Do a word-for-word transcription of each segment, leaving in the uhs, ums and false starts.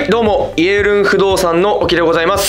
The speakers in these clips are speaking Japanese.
、どうもイエルン不動産の沖でございます。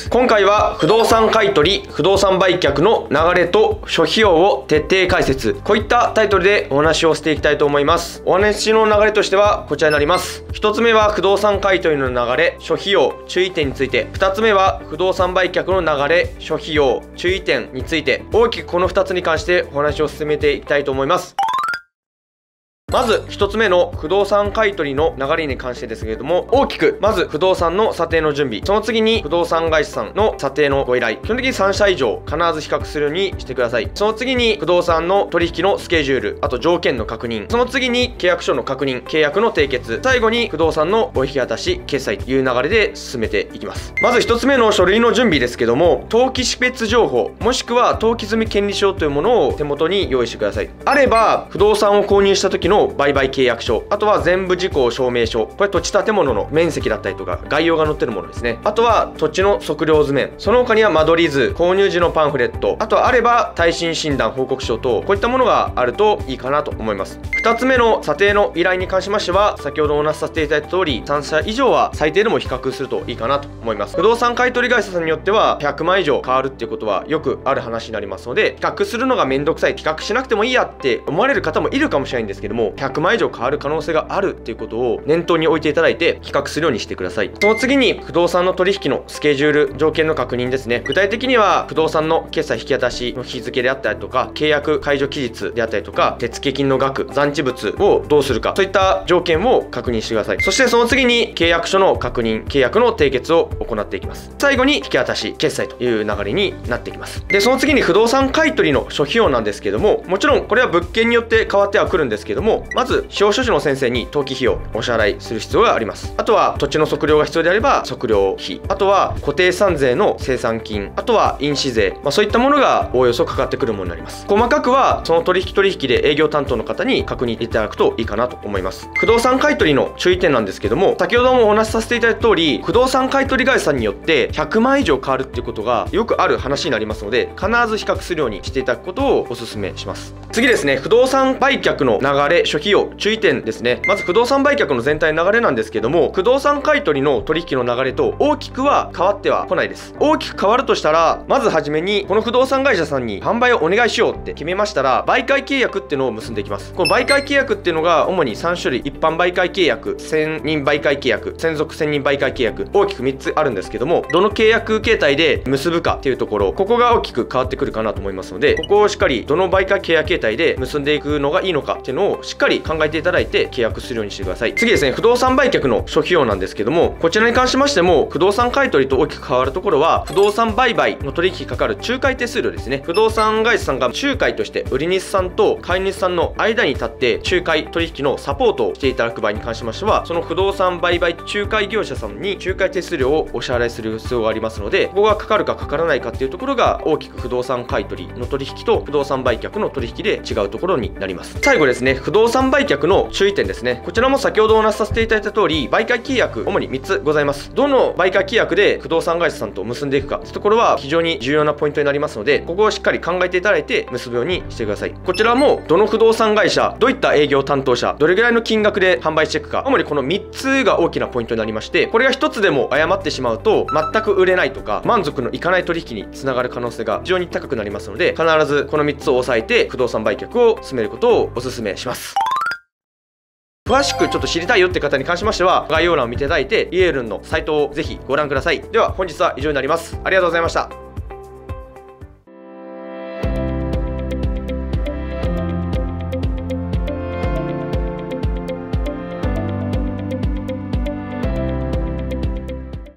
今回は不動産買取、不動産売却の流れと諸費用を徹底解説、こういったタイトルでお話をしていきたいと思います。お話の流れとしてはこちらになります。ひとつめは不動産買取の流れ、諸費用、注意点について。ふたつめは不動産売却の流れ、諸費用、注意点について。大きくこのふたつに関してお話を進めていきたいと思います。まずひとつめの不動産買取の流れに関してですけれども、大きくまず不動産の査定の準備、その次に不動産会社さんの査定のご依頼、基本的にさんしゃ以上必ず比較するようにしてください。その次に不動産の取引のスケジュール、あと条件の確認、その次に契約書の確認、契約の締結、最後に不動産のお引き渡し、決済という流れで進めていきます。まずひとつめの書類の準備ですけども、登記識別情報もしくは登記済み権利書というものを手元に用意してください。あれば不動産を購入した時の売買契約書、あとは全部事項証明書、これ土地建物の面積だったりとか概要が載ってるものですね。あとは土地の測量図面、その他には間取り図、購入時のパンフレット、あとはあれば耐震診断報告書等、こういったものがあるといいかなと思います。ふたつめの査定の依頼に関しましては、先ほどお話しさせていただいた通りさんしゃ以上は最低でも比較するといいかなと思います。不動産買取会社さんによってはひゃくまん以上変わるっていうことはよくある話になりますので、比較するのがめんどくさい、比較しなくてもいいやって思われる方もいるかもしれないんですけども、ひゃくまん以上変わる可能性があるっていうことを念頭に置いていただいて比較するようにしてください。その次に不動産の取引のスケジュール、条件の確認ですね。具体的には不動産の決済引き渡しの日付であったりとか、契約解除期日であったりとか、手付金の額、残置物をどうするか、そういった条件を確認してください。そしてその次に契約書の確認、契約の締結を行っていきます。最後に引き渡し、決済という流れになっていきます。で、その次に不動産買取の諸費用なんですけども、もちろんこれは物件によって変わってはくるんですけども、まず司法書士の先生に登記費用お支払いする必要があります。あとは土地の測量が必要であれば測量費、あとは固定資産税の清算金、あとは印紙税、まあ、そういったものがおおよそかかってくるものになります。細かくはその取引取引で営業担当の方に確認いただくといいかなと思います。不動産買取の注意点なんですけども、先ほどもお話しさせていただいた通り、不動産買取会社さんによってひゃくまん以上変わるっていうことがよくある話になりますので、必ず比較するようにしていただくことをお勧めします。次ですね、不動産売却の流れ、諸費用、注意点ですね。まず不動産売却の全体の流れなんですけども、不動産買取の取引の流れと大きくは変わってはこないです。大きく変わるとしたら、まずはじめにこの不動産会社さんに販売をお願いしようって決めましたら、媒介契約っていうのを結んでいきます。この媒介契約っていうのが主にさんしゅるい、一般媒介契約、専任媒介契約、専属専任媒介契約、大きくみっつあるんですけども、どの契約形態で結ぶかっていうところ、ここが大きく変わってくるかなと思いますので、ここをしっかりどの媒介契約形態で結んでいくのがいいのかっていうのをしっかり考えていただいて契約するようにしてください。次ですね、不動産売却の諸費用なんですけども、こちらに関しましても不動産買取と大きく変わるところは、不動産売買の取引にかかる仲介手数料ですね。不動産会社さんが仲介として売り主さんと買い主さんの間に立って仲介取引のサポートをしていただく場合に関しましては、その不動産売買仲介業者さんに仲介手数料をお支払いする必要がありますので、ここがかかるかかからないかっていうところが大きく不動産買取の取引と不動産売却の取引で違うところになります。最後ですね、不動産売却の注意点ですね。こちらも先ほどお話しさせていただいた通り、媒介契約主にみっつございます。どの媒介契約で不動産会社さんと結んでいくかというところは非常に重要なポイントになりますので、ここをしっかり考えていただいて結ぶようにしてください。こちらもどの不動産会社、どういった営業担当者、どれぐらいの金額で販売していくか、主にこのみっつが大きなポイントになりまして、これがひとつでも誤ってしまうと全く売れないとか満足のいかない取引につながる可能性が非常に高くなりますので、必ずこのみっつを押さえて不動産売却を進めることをお勧めします。詳しくちょっと知りたいよって方に関しましては、概要欄を見ていただいてイエールンのサイトをぜひご覧ください。では本日は以上になります。ありがとうございました。